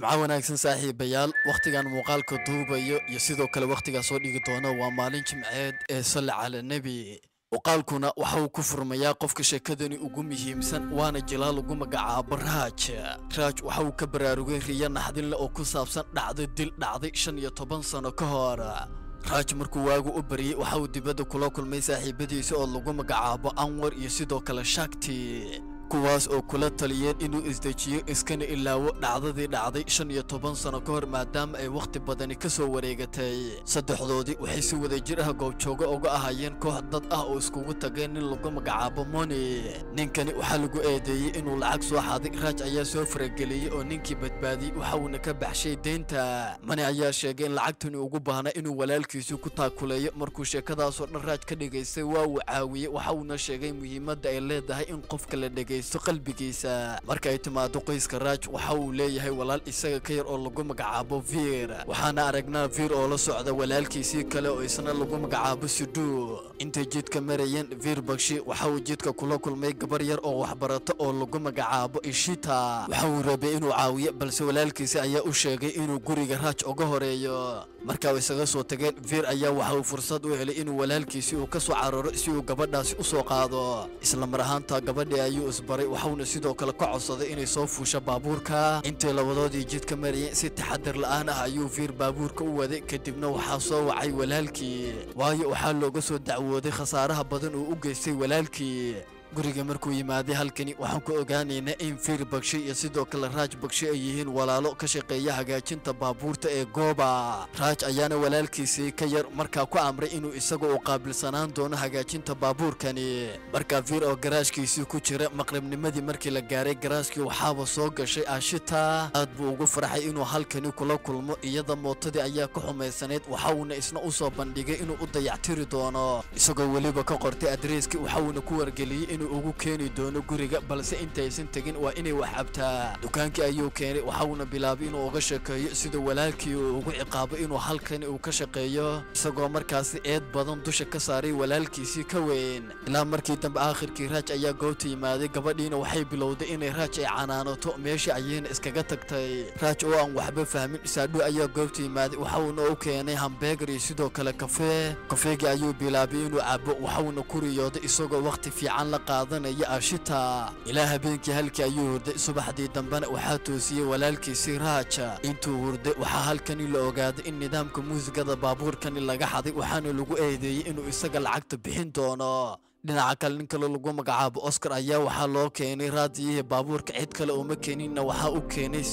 jimco wanaagsan saaxiibayaal wakhtigan muuqaalka duubayo iyo sidoo kale wakhtigaa soo dhigi doona waa maalin jimceed ee salli cala nebi muuqaalkuna waxa uu ku furmayaa qofka sheekadani ugu muhiimsan waana jilaal ugu magacaabo raaj waxa uu ka baraarugay riya naxdinle oo ku saabsan dhacday dil dhacday 15 sano ka hor raaj markuu waagu u bariyey waxa uu dibadda kula kulmay saaxiibadiisa oo lagu magacaabo anwar iyo sidoo kale shakti kuwaas oo kula taliyeen inuu isdejiyo iskana ilaawo dhacdadii dhacday 15 sano ka hor maadaama ay wakhti badani ka soo wareegatay saddexdoodii waxay si wada jir ah goobjooga uga ahayeen koox dad ah oo iskugu tageen nin lagu magacaabo moni ninkani waxaa lagu eedeeyey inuu lacag soo xaday raaj ayaa soo farageliyey oo ninkii badbaadiyey waxa uuna ka baxshay deynta mani ayaa sheegay in lacagtani ugu baahnaa inuu walaalkiisu ku taakuleeyo markuu sheekadaasoo dhan raaj ka dhigaystay waa uu caawiyey waxa uuna sheegay muhiimadda ay leedahay in qofka la dhegaysto qalbigiisa marka ay timaado qoyska raaj waxa uu leeyahay walaal isaga ka yar oo lagu magacaabo Veer waxaana aragnaa Veer oo la socda walaalkiisii kale oo isna lagu magacaabo Sidhu inta jidka marayeen Veer Bakshi waxa uu jidka kula kulmay gabar yar oo waxbarata oo lagu magacaabo Ishita waxa uu rabay inuu caawiyo balse walaalkiisa ayaa u sheegay inuu guriga raaj uga horeeyo marka ay isaga soo tageen Veer ayaa waxa uu fursad u helay inuu walaalkiisii uu ka soo cararo si uu gabadhaasi u soo qaado isla mar ahaanta gabadhii ayuu isbaray waxauna sidoo kale ka codsaday inay soo fuusho baabuurka intii labadoodii jidka marayeen si taxadar la'aan ah ayuu Veer baabuurka u waday kadibna waxaa soo wacay walaalkii waayo waxaa looga soo dacwooday khasaaraha badan uu u geystay walaalkii guriga markuu yimaaday halkani waxaan ku ogaanaynaa in Veer Bakshi iyo sidoo kale Raaj Bakshi ay yihiin walaalo ka shaqeeya hagaajinta baabuurta ee gooba Raaj ayaana walaalkiisii ka yar markaa ku amray inuu isaga u qaabilsanaan doono hagaajinta baabuurkani markaa Veer oo garaashkiisii ku jira maqribnimadii markii la gaaray garaashkii waxaaba soo gashay Ashita aad buu ugu farxay inuu halkani kula kulmo iyada mootadii ayaa ka xumaysanayd waxa uuna isna u soo bandhigay inuu u dayactiri doono isagoo weliba ka qortay adreeskii waxa uuna ku wargeliyey ugu keeni doono guriga balse intaysan tagin waa inay wax cabtaa dukaankii ayuu keenay waxa uuna bilaabay inuu uga sheekeeyo sida walaalkii uu ugu ciqaabo inuu halkani uu ka shaqeeyo isagoo markaasi eed badan dusha ka saaray walaalkiisii ka weyn ilaa markii dambe aakhirkii Raaj ayaa goobta yimaaday gabadhiina waxay bilowday inay Raaj ay canaanato meeshii ayayna iskaga tagtay Raaj oo aan waxba fahmin Sidhu ayaa goobta yimaaday waxa uuna u keenay hamburger iyo sidoo kale kafeegi ayuu bilaabay inuu cabo waxa uuna ku riyooday isagoo waqti fiican la qaadanaya Ashita ilaa habeenkii halkii ayuu hurday subaxdii dambana waxaa toosiyey walaalkiisii Raaj intuu hurday waxaa halkani la ogaaday in nidaamka muusigada baabuurkani laga xaday waxaana lagu eedeeyey inuu isaga lacagta bixin doono dhinaca kale nin kale lagu magacaabo Oscar ayaa waxaa loo keenay raadiyihii baabuurka cid kale uma keeninna waxaa u keenay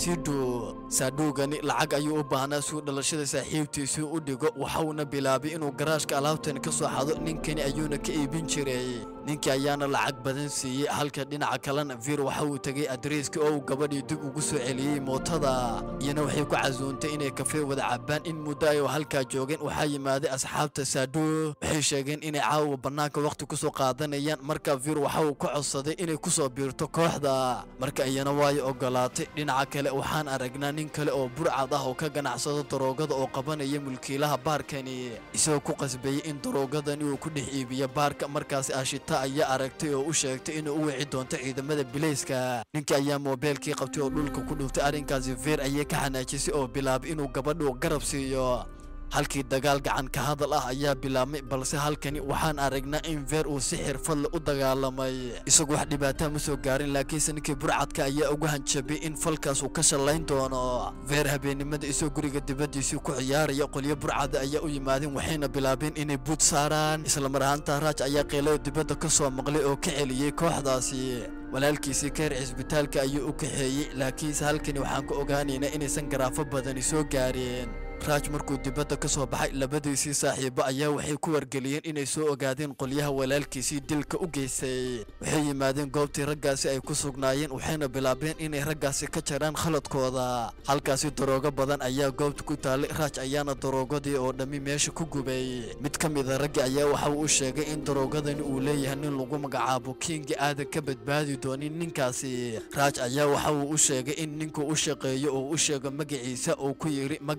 Sidhugani lacag ayuu u baahnaa suu dhalashada saaxiibtiisii u dhigo waxauna bilaabay inuu garaashka alaabtan ka soo xado ninkani ayuuna ka iibin jiray ninkii ayaana lacag badan siiyey halka dhinaca kalena Veer waxa uu tagay adreeskii oo uu gabadhii dib ugu soo celiyey mootada iyana waxay ku casuuntay inay kafee wada cabaan in muddo ay halkaa joogeen waxaa yimaaday asxaabta Sidhu waxay sheegeen inay caawa bannaanka waqti ku soo qaadanayaan marka Veer waxa uu ka codsaday inay ku soo biirto kooxda marka iyana way ogolaatay dhinaca kale waxaan aragnaa nin kale oo burcad ah oo ka ganacsado daroogada oo qabanaya mulkiilaha baarkani isagoo ku qasbayay in daroogadani uu ku dhex iibiyo baarka markaas Ashita ayaa aragtay oo u sheegtay inuu u wici doonto ciidamada bilayska ninkii ayaa moobilkii qabtay oo dhulka ku dhuftay arrinkaasi Veer ayaa ka xanaajisay oo bilaabay inuu gabadhu garab siiyo halkii dagaal gacan ka hadal ah ayaa bilaabmay balse halkani waxaan aragnaa in Veer uu si xirfad leh u dagaalamay isagoo wax dhibaato ma soo gaarin laakiin ninkii burcadka ayaa ugu hanjabay in falkaas uu ka shalayn doono Veer habeenimada isoo guriga dibadiisa ku ciyaaraya qolyo burcad ayaa u yimaadeen waxayna bilaabeen inay buud saaraan isla mar ahaanta Raaj ayaa qeylay dibadda ka soo maqlay oo ka celiyay kooxdaasi walaalkiisii ka yar cisbitaalka ayuu u kaxeeyey laakiin halkani waxaan ku ogaanaynaa inaysan garaafo badani soo gaareen Raaj markuu dibadda ka soo baxay labadiisii saaxiibo ayaa waxay ku wargeliyeen inay soo ogaadeen qolyaha walaalkiisii dilka u geystay waxay yimaadeen goobtii raggaasi ay ku sugnaayeen waxayna bilaabeen inay raggaasi ka jaraan khaladkooda halkaasi daroogo badan ayaa goobta ku taalay Raaj ayaana daroogadii oo dhammi meesha ku gubay mid ka mid ah ragga ayaa waxa uu sheegay in daroogadani uu leeyahay nin lagu magacaabo King aadan ka badbaadi doonin ninkaasi Raaj ayaa waxa uu u sheegay in ninku u shaqeeyo oo u sheego magaciisa oo ku yiri magacayga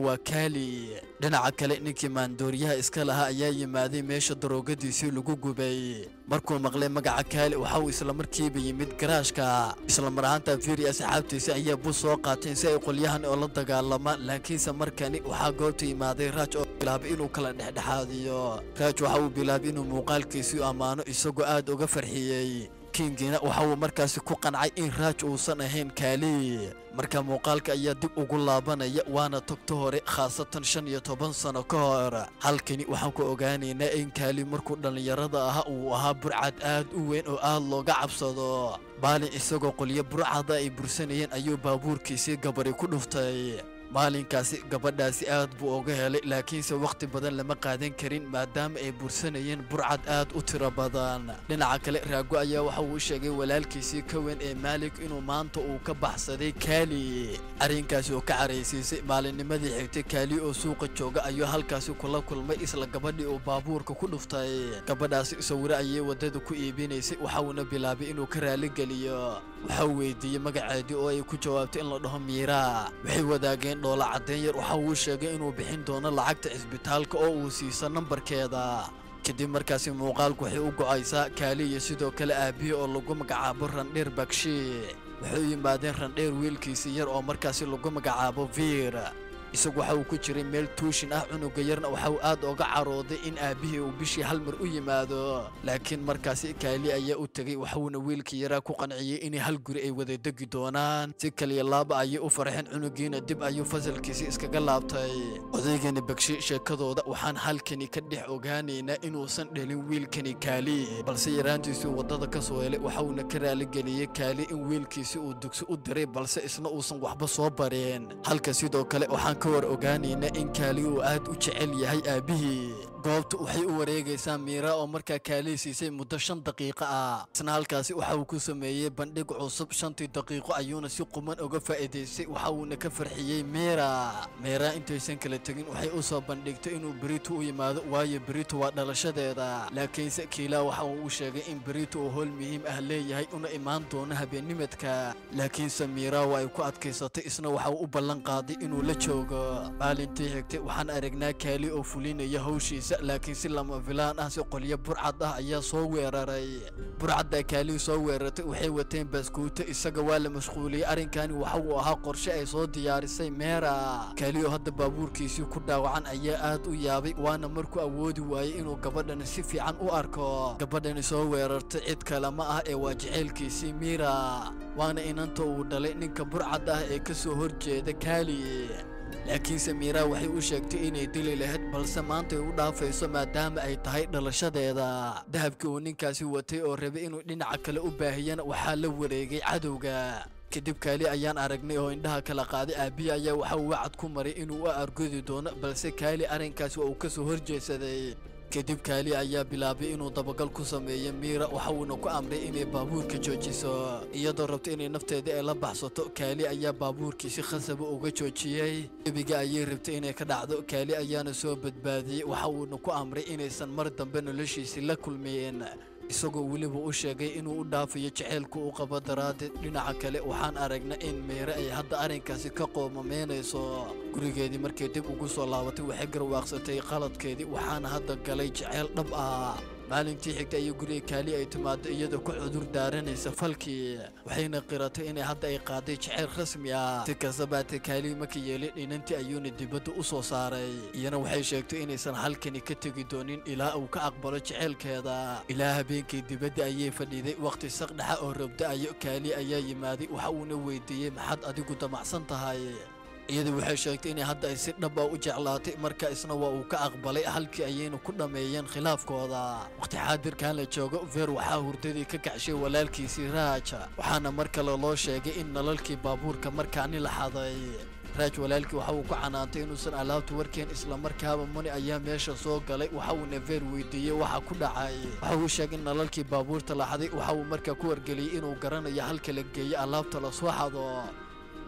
waa kaali. dhinaca kale ninkii maandooriyaha iska lahaa ayaa yimaaday meesha daroogadiisii lagu gubay. markuu maqlay magaca kaali waxa uu isla markiiba yimid garaashka. isla mar ahaanta Veer iyo asxaabtiisa ayaa bus soo qaateen si ay qolyahan oo la dagaalamaan, laakiinse markani waxaa goobta yimaaday Raj oo bilaabay inuu kala dhexdhexaadiyo. Raj waxa uu bilaabay inuu muuqaalkiisii ammaano isagoo aad uga farxiyay. Kingina waxa uu markaasi ku qancay in Raj uusan ahayn kaali. marka muuqaalka ayaa dib ugu laabanaya waana tagto hore khaasatan 15 sano ka hor. halkani waxaan ku ogaanaynaa in kaali markuu dhalinyarada ahaa uu ahaa burcad aad u weyn oo aad looga cabsado. maalin isagoo qolyo burcada ay bursanayeen ayuu baabuurkiisii gabari ku dhuftay. maalinkaasi gabadhaasi aad buu uga helay, laakiinse waqti badan lama qaadan karin maadaama ay bursanayeen burcad aad u tiro badan. dhinaca kale Raago ayaa waxa uu sheegay walaalkiisii ka weyn ee Malik inuu maanta uu ka baxsaday kaali. arrinkaasi oo ka careysiisay. maalinnimadii xigtay kaali oo suuqa jooga ayuu halkaasi kula kulmay isla gabadhii oo baabuurka ku dhuftay. gabadhaasi sawiro ayay wadada ku iibinaysay, waxa uuna bilaabay inuu ka raali geliyo. waxa uu weydiiyey magaceedii oo ay ku jawaabtay in la dhaho Miira. waxay wadaageen dhoola cadeen yar. waxa uu sheegay inuu bixin doono lacagta isbitaalka oo uu siiso nambarkeeda. kadib markaasi muuqaalku waxay u go'aysaa kaali iyo sidoo kale aabihi oo lagu magacaabo Randheer Bakshi. waxay u yimaadeen Randheer wiilkiisii yar oo markaasi lagu magacaabo Veer. isagu waxa uu ku jiray meel tuushin ah. cunuga yarna waxa uu aad uga carooday in aabihii uu bishii hal mar u yimaado, laakiin markaasi kaali ayaa u tegay. waxuuna wiilkii yaraa ku qanciyey in hal guri ay wada degi doonaan. si kaliya laaba ayay u farxeen. cunugiina dib ayuu fasalkiisii iskaga laabtay. odaygani Bakshi sheekadooda waxaan halkani ka dhex ogaanaynaa inuusan dhalin wiilkani kaali, balse yaraantiisii wadada ka soo helay. waxuuna ka raali geliyey kaali in wiilkiisii uu dugsi u diray balse isna uusan waxba soo bareen. halka sidoo kale waxaan ka war ogaanaynaa in kaali uu aad u jecel yahay aabihii. goobtu waxay u wareegaysaa Miira oo markaa kaali siisay muddo 5 daqiiqo ah. isna halkaasi waxa uu ku sameeyay bandhig cusub. 5 daqiiqo ayuuna si quman uga faa'iideystay. waxa uuna ka farxiyey Miira intaysan kala tagin waxay u soo bandhigtay inuu Berito u yimaado, waayo Berito waa dhalashadeeda. laakiinse Kiila waxa uu sheegay in Berito uu howl muhiim ah leeyahay una imaan doono habeennimadka. laakiinse Miira waa ay ku adkaysatay. isna waxa uu u ballan qaaday inuu la joogo. maalintii xigtay waxaan aragnaa kaali oo fulinaya hawshiisa, laakiin si lama filaan ah si qolyo burcad ah ayaa soo weeraray. burcadda kaali soo weerartay waxay wateen baskuuto. isaga waa la mashquuliyey. arrinkani waxa uu ahaa qorshe ay soo diyaarisay Miira. kaali oo hadda baabuurkiisii ku dhaawacan ayaa aad u yaabay, waana markuu awoodi waayey inuu gabadhani si fiican u arko. gabadhani soo weerartay cid kale ma ah ee waa jaceylkiisii Miira, waana inanta uu dhalay ninka burcad ah ee ka soo horjeeda kaali. laakiinse Miira waxay u sheegtay inay dili lahayd, balse maanta ay u dhaafayso maadaama ay tahay dhalashadeeda. dahabkii uu ninkaasi watay oo rabay inuu dhinaca kale u baahiyana waxaa la wareegay cadowga. kadib kaali ayaan aragnay oo indhaha kala qaaday. aabihi ayaa waxa uu wacad ku maray inuu u argudi doono, balse kaali arrinkaasi waa uu ka soo horjeesaday. kadib kaali ayaa bilaabay inuu dabagal ku sameeyo Miira. waxa uuna ku amray inay baabuurka joojiso iyadoo rabta inay nafteeda ay la baxsato. kaali ayaa baabuurkiisi khasab uga joojiyey. debiga ayay rabtay inay ka dhacdo. kaali ayaana soo badbaadiyey. waxa uuna ku amray inaysan mar dambe noloshiisii la kulmeen, isagoo weliba u sheegay inuu u dhaafayo jaceylka u qabo daraaddeed. dhinaca kale waxaan aragnaa in Miira ay hadda arrinkaasi ka qoomameynayso. gurigeedii markay dib ugu soo laabatay waxay garwaaqsatay qaladkeedii, waxaana hadda galay jaceyl dhab ah. maalintii xigtay ayay guriga kaali ay timaado iyadoo ku cudur daaranaysa falkii, waxayna qiratay inay hadda ay qaaday jaceyl rasmi ah. si kastaba kaali markii yeelay dhinantii ayuuna dibadda u soo saaray. iyana waxay sheegtay inaysan halkani ka tegi doonin ilaa uu ka aqbalo jaceylkeeda. ilaa habeenkii dibadda ayay fadhiday. waqti saqdhaxa oo robda-ayo kaali ayaa yimaaday. waxa uuna weydiiyey maxaad adigu damacsan tahay. iyadu waxay sheegtay inay hadda ay si dhab ah u jeclaatay. marka isna waa uu ka aqbalay. halkii ayayna ku dhameeyeen khilaafkooda. waqti xaadirkan la joogo Veer waxaa hurdadii ka kacshay walaalkiisii Raj, waxaana mar kale loo sheegay in nalalkii baabuurka markaani la xaday. Raj walaalkii waxa uu ku canaantay inuusan alaabta warkeen. isla markaaba Moni ayaa meesha soo galay. waxa uuna Veer weydiiyey waxa ku dhacay. waxa uu sheegay in nalalkii baabuurta la xaday. waxa uu markaa ku wargeliyey inuu garanayo halka la geeyo alaabta la soo xado.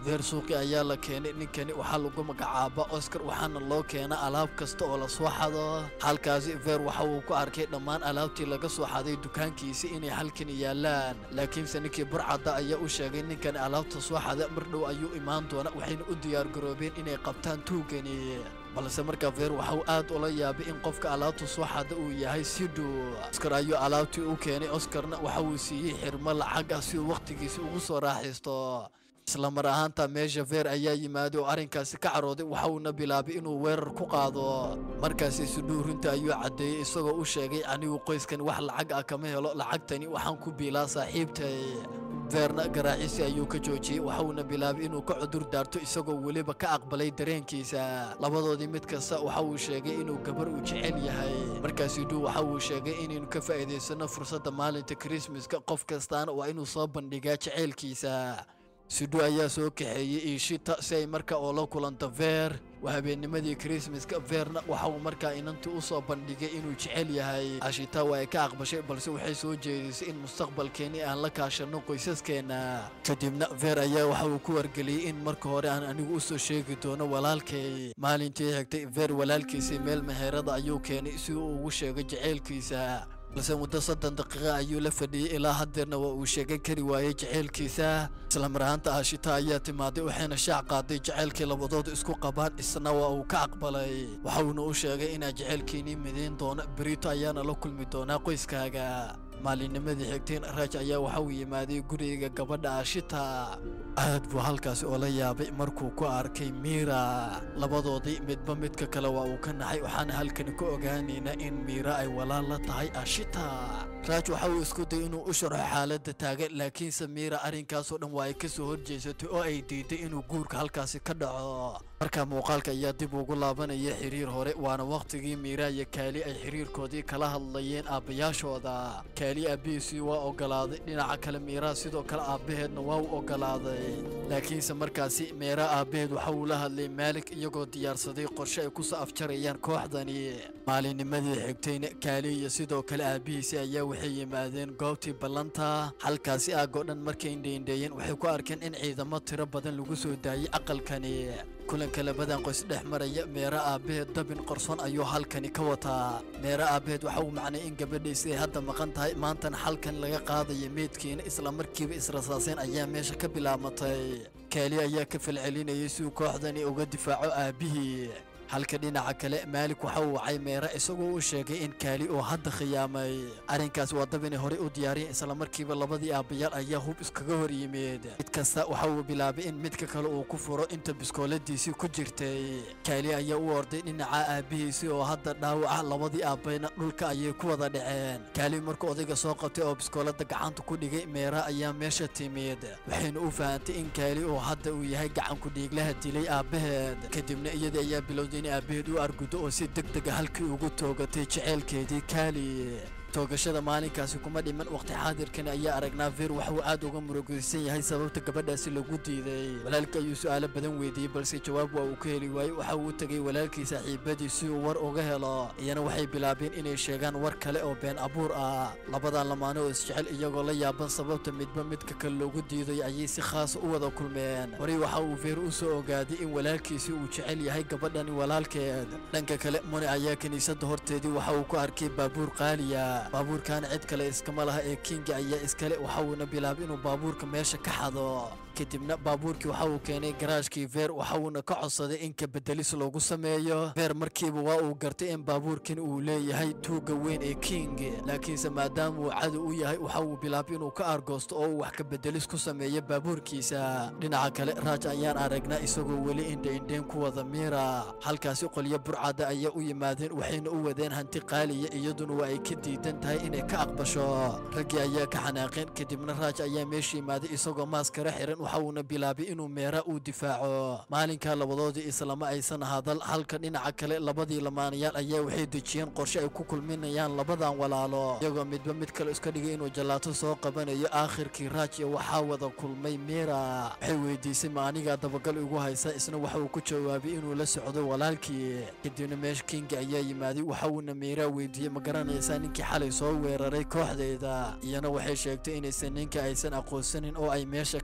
فير سوقي ayaa la keenay ninkani waxaa lagu magacaaba Oscar waxaana loo keenay alaab kasta oo la soo xado halkaasi Ver waxa uu ku arkay dhammaan alaabtii laga soo xaday dukaankiisa inay halkan yaalaan laakiin ninkii burcada ayaa u sheegay ninkan alaabta soo xaday mar dhow ayuu imaan doona waxayna u diyaar garoobeen inay qabtaan tuugani balse markaa Ver waxa uu aad ula yaabay in qofka alaabta soo xada uu yahay Sidu Oscar ayuu alaabtii u keenay Oscarna waxa uu siiyay xirmo lacag ah si waqtigiisa ugu soo raaxaysto isla mar ahaanta meesha Ver ayaa yimaaday oo arrinkaasi ka carooday waxa uu bilaabay inuu weerar ku qaado markaasi Sidu runta ayuu cadeeyay isagoo u sheegay anigu qoyskan wax lacag ah kama helo lacagtani waxaan ku biilaa saaxiibtay Verna garaacisi ayuu ka joojiyay waxa uu bilaabay inuu ka cudur daarto isagoo waliba ka aqbalay dareenkiisa labadoodii mid kasta waxa uu sheegay inuu gabar u jecel yahay markaasi Sidu waxa uu sheegay inuu ka faa'iideysano fursadda maalinta Christmaska qof kastaana waa inuu soo bandhigaa jecelkiisa Sidu ayaa soo kaxeeyay Ishita si ay markaa oo la kulanto Ver وهابينمدي كريسمسك فيرنا وحاو مركا إننتو أصو بندقى إنو جعل يهاي عشيتا وايكا أقبشي بلسو حيسو جيديس إن مستقبل كيني أن لكا شنو قيساس كينا كدبنا فير أيا وحاو كوار قلي إن مركا هوري أن أنيو أصو شيكي دونا walaalkay maalintii xigtay Ver walaalkiisa meel meherada ayuu keenay si uu ugu sheego jaceylkiisa balse muddo 3 daqiiqo ayuu la fadhiyay ilaa hadeerna waa uu sheegay kari waayay jaceylkiisa isla marhaanta Ashita ayaa timaaday waxayna shaac qaaday jaceylkii labadoodu isku qabaan isna waa uu ka aqbalay waxa uu u sheegay in jaceylkiini mideen doona Brito ayaana la kulmi doona qoyskaaga maalinnimadii xigteen Raj ayaa waxa uu yimaaday guriga gabadha Ashita aad buu halkaas oo la yaabay markuu ku arkay Mira labadoodii midba midka kale waa uu ka naxay waxaan halkan ku ogaanayna in Mira ay walaal la tahay Ashita Raj waxa uu isku day inuu u sharaxo xaaladda taagan laakiin Samira arrinkaas oo dhan waa ay ka soo horjeesatay oo ay diiday inuu guurka halkaas ka dhaco marka muuqaalka ayaa dib ugu laabanaya xiriir hore waana waqtigii Mira iyo Kali ay xiriirkoodii kala hadlayeen aabayaashooda Kali aabbihiisii waa ogolaaday dhinaca kale Mira sidoo kale aabaheedna waa u ogolaaday laakiinse markaasi Mira aabaheed waxa uu la hadlay Malik iyagoo diyaarsaday qorshe ay ku soo afjarayaan kooxdani maalinnimadii xigtayna Kali iyo sidoo kale aabihiisii ayaa waxay yimaadeen goobtii ballanta halkaasi aago dhan markay indheeyeen waxay ku arkeen in ciidamo tiro badan lagu soo daayay aqalkani kulanka labadan qoys dhex maraya Mira aabaheed dabin qarsoon ayuu halkani ka wataa Mira aabaheed waxa uu macnay in gabadhiisii hadda maqan tahay maantana halkan laga qaadayo meedkiina isla markiiba israasaaseen ayaa meesha ka bilaamatay Kali ayaa ka falcelinayay si uu kooxdani uga difaaco aabihii halka dhinaca kale Malik waxa uu wacay Mira isagoo u sheegay in Kali oo hadda khiyaamay arrinkaas waa dabin hore u diyaariyay isla markiiba labadii aabayaal ayaa hub iskaga hor yimid mid kasta waxa uu bilaabay in midka kale uu ku furo inta biskooladiisii ku jirtay Kali ayaa u orday dhinaca aabihiisii oo hadda dhaawac labadii aabayna dhulka ayay ku wada dhaceen Kali markuu odayga soo qabtay oo biskoolada gacanta ku dhigay Mira ayaa meesha timid waxayna u fahamtay in Kali oo hadda uu yahay gacan ku dhiiglaha dilay aabaheed kadibna iyada ayaa bilowday أبيد وأرجو أسيد دق هالكي وقتوجة تجعل كذي كالي توقشة مالكاس كومادي من وقت حاضر كان أي أرجنا فير وحواد وجمرقسين هاي سبب تقبل أسيل وجودي ذي ولكن يسأل بدن ويدي بل جواب وكيلي واي وحاول تجي ولكن صاحب بدي سوور وجهلا يعني وحي بلابين إن الشيغان وركله أو بين أبور لبضع لما أنا استشعل يقول لي يابن سبب تمد ككل وجودي ذي أي خاص وذا كل من وري وحاول فير أسو قادي إن ولكن سو شعل هاي قبلني ولكن لانك كلام من أياك نسد هرتدي وحاول كأركب بابور قاليا بابور كان عد كلا إسكمالها كينج أيا إسكالي وحاولنا بلابين وبابور كماشة كحضو كتبنا بابوركي وحاول كان جراجكي فير وحاولنا كعصد إنك بدليس لوجو سمايا فير مركب واو قرتي إن بابور كان أولي هاي توجا وين كينج لكن سمادام وعدو يهاي وحاول بلابين وكأرجوست أو وحك بدليس كسمايا بابوركي سا لنا عكلا راجع يان أرجنا إسقو ولي إندين كوا ضميرة حالكاسي قل يبر عدا أيا ويمادين وحين أودين هانتقالي يدون وأيكدي هاي إنك كأقبشوا رجع أيا كحناقين كدبنا راجع أيا ماشي مادي إسقو ماسكرة حرن وحاولنا بلابي إنه ميرا ودفاعه مالين كان لبضودي إسلام أي سنة هذا الحلقة إن عكلا لبضي لمانيال أيا وحيد دجين قرشة كوكل من يان لبضان ولا لا يقوم مد كل إسكالي إنه جلاته سوق بنا يا آخر كراج وحاول كل مي ميرا حويدي سمعني قاعد بقول يقول هاي سنة وحاول كتشوابي إنه لسعود ولا الكي كدينا ماش كينج أيا يمادي وحاولنا ميرا ويدي مقرن إنسان كي حالي صور رأي كوحدة إذا يانا وحي شاكتين إنسانين كأيسان أقوسنين أو أي ماشا كتكتين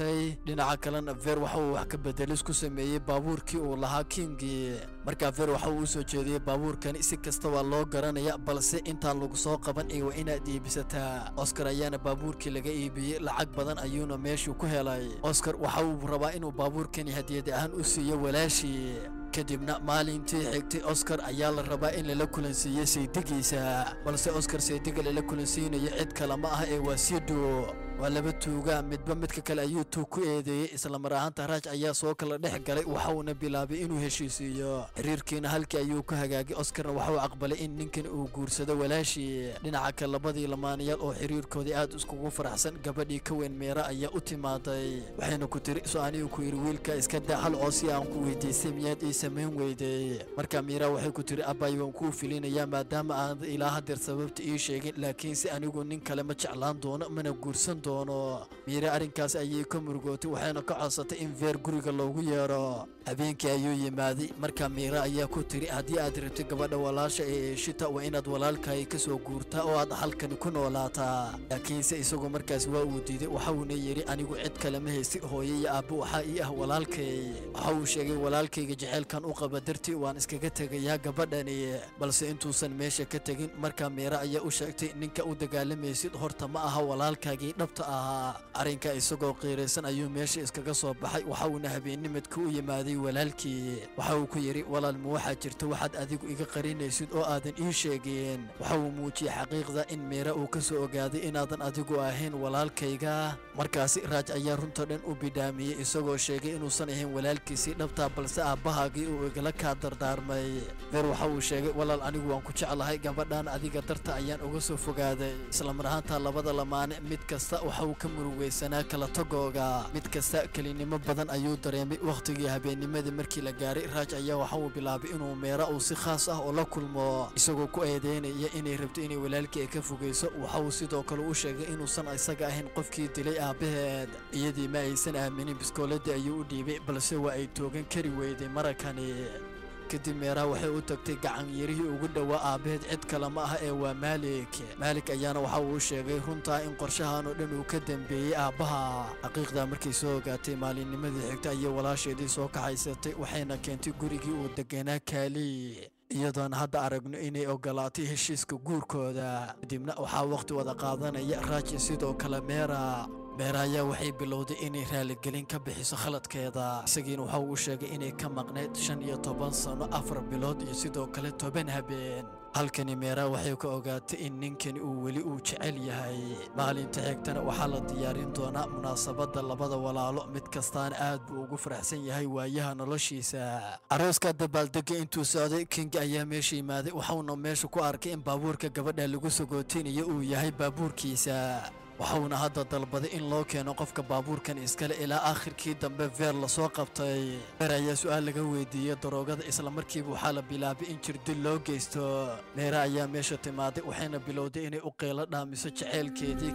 qaatay dhinaca kalena Ver waxa uu wax ka bedelis ku sameeyay baabuurkii uu lahaa Kingi marka Ver waxa uu soo jeediyay baabuurkan si kasta waa loo garanaya balse inta lagu soo qaban ay waa inaad iibsataa Oscar ayaana baabuurkii laga iibiyay lacag badan ayuuna meeshu ku helay Oscar waxa uu rabaa inuu baabuurkan hadiyad ahaan u siiyo walaashii kadibna maalintii xigtay Oscar ayaa la rabaa in la kulansiiyo saydigiisa balse Oscar saydiga la kulansiinayo cid kale ma aha ee waa Sido walaba tuuga midba midka kale ayuu ku eedeeyay isla mar ahaanta Raj ayaa soo kala dhex galay waxa uu bilaabay inuu heshiisiyo xiriirkiina halkii ayuu ka hagaagay Oscar waxa uu aqbalay in ninkan uu guursado walaashii dhinaca kale labadii lamaanayaal oo xiriirkoodii aad iskugu faraxsan gabadhii ka weyn Meera ayaa u timaaday waxayna ku tiri soo anigu ku yiri wiilka iska daa hal oo si aan ku weydiisay miyaad sameyn weyday marka Meera waxay ku tiri abay waan ku filinaya maadaama aan ilaaha dir sababta ii sheegin laakiin si anigu nin kale ma jeclaan doono mana guursan doono Meera arinkaas ayay ka murugootay waxayna ka codsatay in Ver guriga loogu yeero habeenkii ayuu yimaaday marka Meera ayaa ku tiri hadii aad rabto gabadha walaasha ee shita waa inaad walaalkay ka soo guurtaa oo aad halkan ku noolaataa laakiin se isagu markaas waa uu diiday waxa uu yiri anigu cid kale ma haysti hooyo iyo aabbo waxa ii ah walaalkay waxa uu sheegay walaalkayga jecelkan u qaba dartii waan iskaga tagayaa gabadhani balse intuusan meesha ka tagin marka Meera ayaa u sheegtay ninka u dagaalamaysid horta ma aha walaalkaagii dhabta ahaa arinka isagoo qiiraysan ayuu meesha iskaga soo baxay waxa uu habeenimidka u yimaaday walaalkii waxa uu ku yiri walaal ma waxa jirto waxaad adigu iga qarinaysid oo aadan ii sheegeen waxa uu muujiyay xaqiiqda in Meera uu ka soo ogaaday inaadan adigu ahayn walaalkayga markaas Raj ayaa runta dhan u bidaamiyay isagoo sheegay inuusan ahayn walaalkiisii dhabta balse aabahaagii uu igala ka dardaarmay Ver waxa uu sheegay walaal anigu waan ku jecelahay gabadhan adiga darta ayaan uga soo fogaaday isla mar ahaanta labada lamaane mid kasta waxa uu ka murugaysanaa kala tagooga mid kasta kalinimo badan ayuu dareemay waqtigii habeenimada markii la gaaray Raj ayaa waxa uu bilaabay inuu Meera uu si khaas ah oo la kulmo isagoo ku eedeynaya inay rabto inay walaalkii ka fogeyso waxa uu sidoo kale u sheegay inuusan isaga ahayn qofkii dilay aabaheed iyadii ma aysan aaminin biskoolada ayuu u dhiibay balse waa ay toogan kari weyday marakani kadib Meera waxay u tagtay gacan yarihii ugu dhawaa aabaheed cid kale ma aha ee waa Malik ayaana waxa uu sheegay runta in qorshahan oo dhan uu ka dambeeyay aabaha xaqiiqda markii soo ogaatay maalinnimadii xigtay ayay walaasheedii soo kaxaysatay waxayna keentay gurigii uu deganaa Kali iyadoona hadda aragno inay ogolaatay heshiiska guurkooda kadibna waxaa waqti wada qaadanaya Raj sidoo kale Meera ayaa waxay bilowday inay raaligelin ka bixiso khaladkeeda isagiina waxa uu sheegay inay ka maqneed 15 sano 4 bilood iyo sidoo kale 10 habeen halkani Meera waxay ka ogaatay in ninkani uu weli uu jecel yahay maalinta xigtana waxa la diyaarin doonaa munaasabada labada walaalo mid kastaana aad buu ugu faraxsan yahay waayaha noloshiisa arooska dabaaldega intuu socday King ayaa meesha yimaaday waxaana meesha ku arkay in baabuurka gabadha lagu sagootinayo uu yahay baabuurkiisa waxauna hadda dalbaday in loo keeno qofka baabuurkan iskale ilaa aakhirkii dambe Ver la soo qabtay Ver ayaa su'aal laga weydiiyay daroogada isla markiiba waxa la bilaabay in jirdil loo geysto Meera ayaa meesha timaaday waxayna bilowday inay u qeylo dhaamiso jaceylkeedii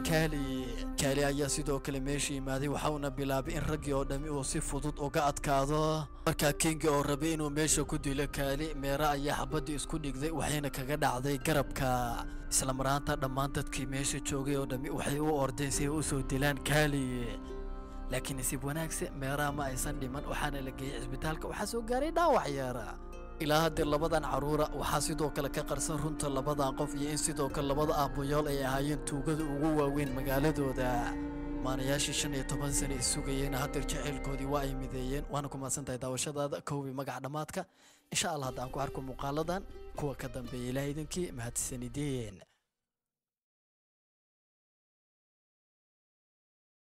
Kali ayaa sidoo kale meesha yimaaday waxauna bilaabay in raggii oo dhami uu si fudud uga adkaado marka King oo rabay inuu meesha ku dilo Kali Meera ayaa xabadii isku dhigday waxayna kaga dhacday garabka isla maraanta dhammaan dadkii meesha joogay oo dhami waxay u ordeen si ay u soo dilaan Kali laakiin si wanaagsan Meera ma aysan dhiman waxaana la geeyay isbitaalka waxa soo gaaray dhaawac yar ilaa hadda labadan caruura waxa sidoo kale ka qarsan runta labadan qof iyo in sidoo kale labada aaboyool ay ahaayeen tuugada ugu waaweyn magaaladooda maanayaashii 15 sano isugayeen hadda jaceylkoodii waa ay mideeyeen waana ku maasantahay daawashadaada koobi magac dhamaadka insha Allah hadaan ku arko muuqaaladan kuwa ka dambeeyay ilaahay idinkii mahadsanideen